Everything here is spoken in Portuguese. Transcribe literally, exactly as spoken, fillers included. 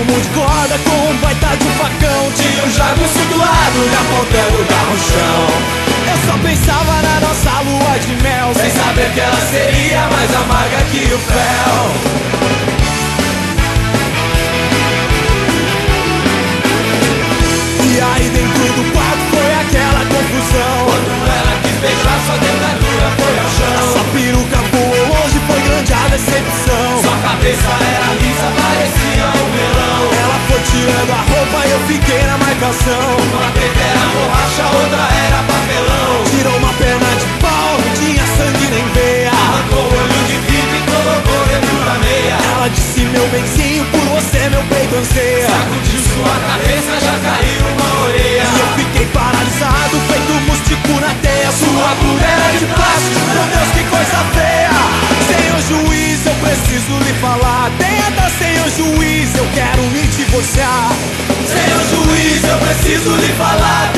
rumo de corda com um baita de um facão. Tinha um jagunço do lado e apontando o carro no chão. Eu só pensava na nossa lua de mel, sem saber que ela seria mais amarga que o fel. E aí dentro do quarto foi aquela confusão. Quando ela quis beijar, sua dentadura foi ao chão. A sua peruca voou longe, foi grande a decepção. Sua cabeça era lisa, parecia um melão. Ela foi tirando a roupa e eu fiquei na marcação. Uma teta era borracha, outra era papelão. Tirou uma perna de pau, não tinha sangue nem veia. Arrancou o olho de vidro e colocou dentro da meia. Ela disse: meu benzinho, por você meu peito anseia. Sacudiu sua cabeça, já caiu uma orelha. E eu fiquei paralisado, feito mústico na teia. Sua bunda era de plástico, meu Deus, que coisa feia. Senhor juiz, eu preciso lhe falar. Tenta, senhor juiz, eu quero me divorciar. Senhor juiz, eu preciso lhe falar.